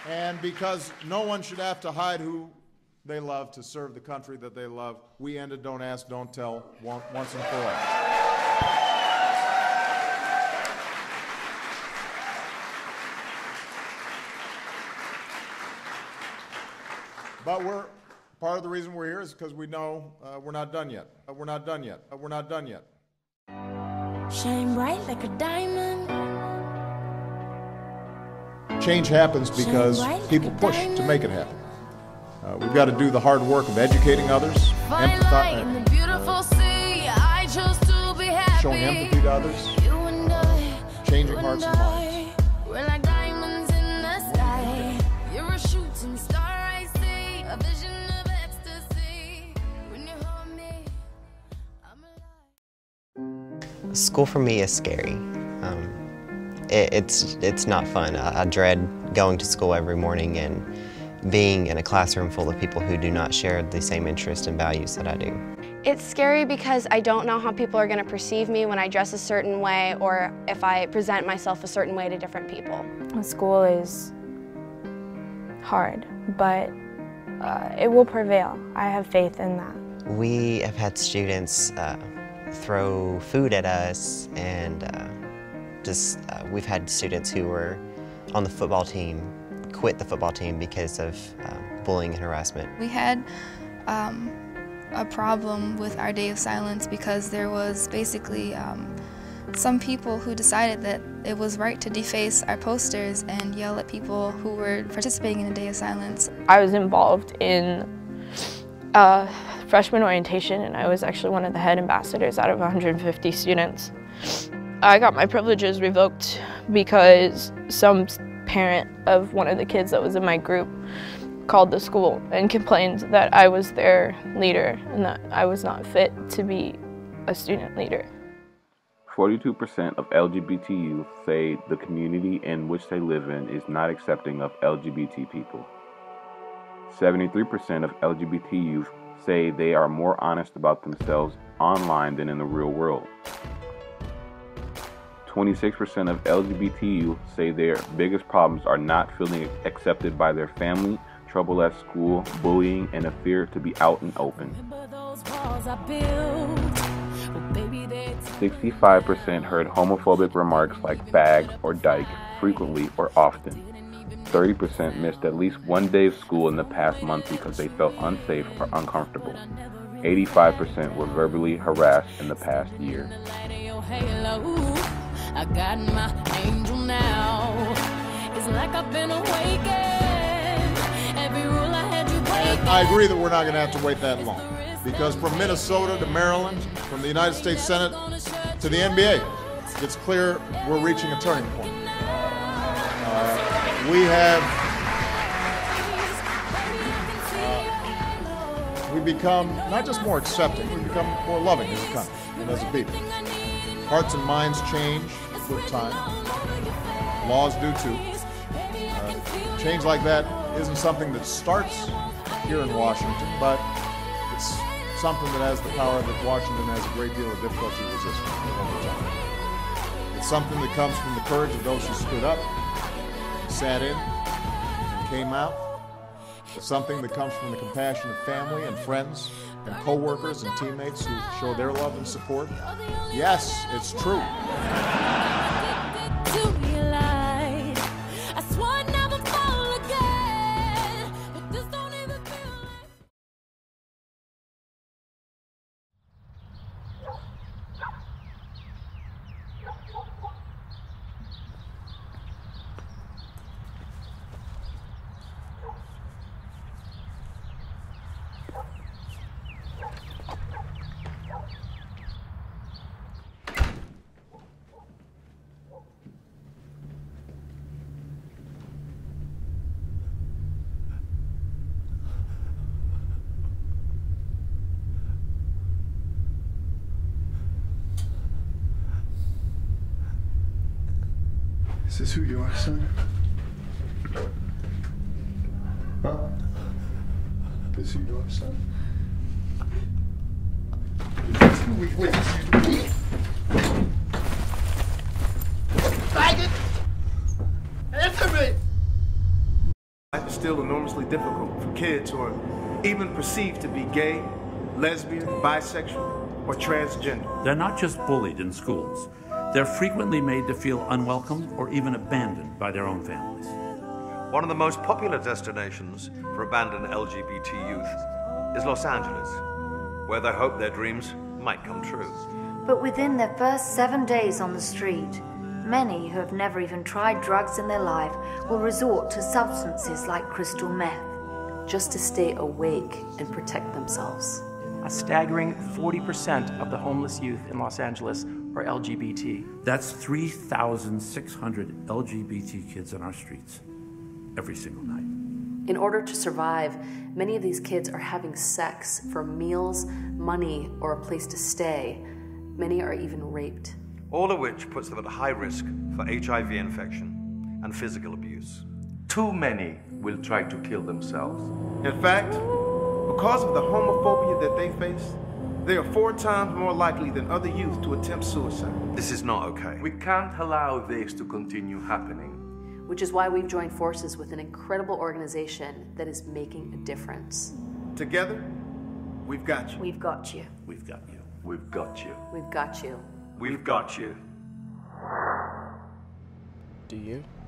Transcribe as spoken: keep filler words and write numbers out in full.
And because no one should have to hide who they love to serve the country that they love, we ended Don't Ask, Don't Tell once and for all. But we're, part of the reason we're here is because we know uh, we're not done yet. Uh, we're not done yet. Uh, we're not done yet. Shine bright like a diamond. Change happens because people push to make it happen. Uh, we've got to do the hard work of educating others, empathize, showing empathy to others, changing hearts and minds. We're like diamonds in the sky. You're a shooting star, I see. A vision of ecstasy. When you hold me, I'm alive. School for me is scary. Um, it, it's, it's not fun. I, I dread going to school every morning and being in a classroom full of people who do not share the same interests and values that I do. It's scary because I don't know how people are going to perceive me when I dress a certain way or if I present myself a certain way to different people. School is hard, but uh, it will prevail. I have faith in that. We have had students uh, throw food at us, and uh, just uh, we've had students who were on the football team quit the football team because of uh, bullying and harassment. We had um, a problem with our Day of Silence because there was basically um, some people who decided that it was right to deface our posters and yell at people who were participating in the Day of Silence. I was involved in uh, freshman orientation, and I was actually one of the head ambassadors out of one hundred fifty students. I got my privileges revoked because some parent of one of the kids that was in my group called the school and complained that I was their leader and that I was not fit to be a student leader. forty-two percent of L G B T youth say the community in which they live in is not accepting of L G B T people. seventy-three percent of L G B T youth say they are more honest about themselves online than in the real world. twenty-six percent of L G B T youth say their biggest problems are not feeling accepted by their family, trouble at school, bullying, and a fear to be out and open. sixty-five percent heard homophobic remarks like fag or dyke frequently or often. thirty percent missed at least one day of school in the past month because they felt unsafe or uncomfortable. eighty-five percent were verbally harassed in the past year. I got my angel now. It's like I've been awakened. Every rule I had you break. I agree that we're not going to have to wait that long, because from Minnesota to Maryland, from the United States Senate to the N B A, it's clear we're reaching a turning point. Uh, we have uh, we become not just more accepting, we become more loving as a country and as a people. Hearts and minds change with time. Laws do too. Uh, change like that isn't something that starts here in Washington, but it's something that has the power that Washington has a great deal of difficulty resisting over time. It's something that comes from the courage of those who stood up, sat in, and came out. It's something that comes from the compassion of family and friends and co-workers and teammates who show their love and support. Yes, it's true. Is this who you are, son? Huh? This who you are, son? Wait, wait, wait. Faggot! Answer me! still enormously difficult for kids who are even perceived to be gay, lesbian, bisexual, or transgender. They're not just bullied in schools. They're frequently made to feel unwelcome or even abandoned by their own families. One of the most popular destinations for abandoned L G B T youth is Los Angeles, where they hope their dreams might come true. But within their first seven days on the street, many who have never even tried drugs in their life will resort to substances like crystal meth, just to stay awake and protect themselves. A staggering forty percent of the homeless youth in Los Angeles are L G B T. That's three thousand six hundred L G B T kids on our streets every single night. In order to survive, many of these kids are having sex for meals, money, or a place to stay. Many are even raped. All of which puts them at high risk for H I V infection and physical abuse. Too many will try to kill themselves. In fact, because of the homophobia that they face, they are four times more likely than other youth to attempt suicide. This is not okay. We can't allow this to continue happening. Which is why we've joined forces with an incredible organization that is making a difference. Together, we've got you. We've got you. We've got you. We've got you. We've got you. We've got you. Do you?